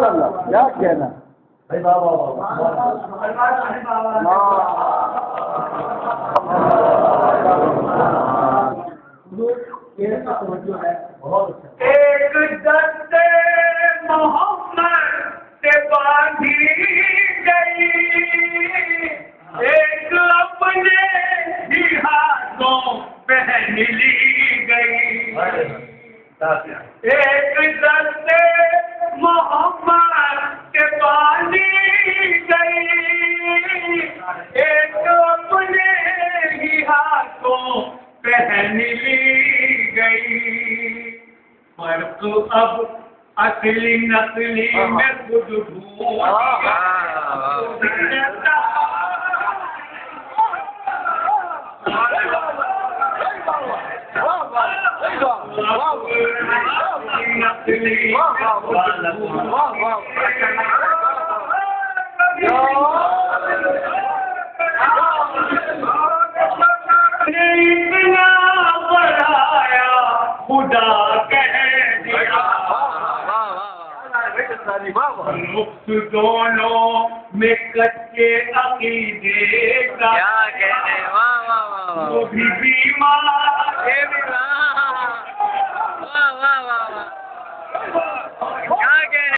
اللہ کیا کہنا ایک دست محمد سے باندھی گئی، ایک اپنے ہی ہاتھوں پہن لی گئی، ایک دست محمد سے باندھی گئی، ایک اپنے ہی ہاتھوں پہن لی گئی، فرق اب اصلی نقلی میں خود اتنا بڑھایا خدا کہہ دیا، نقص دونوں میں کچے عقیدے کا وہ بھی بیمار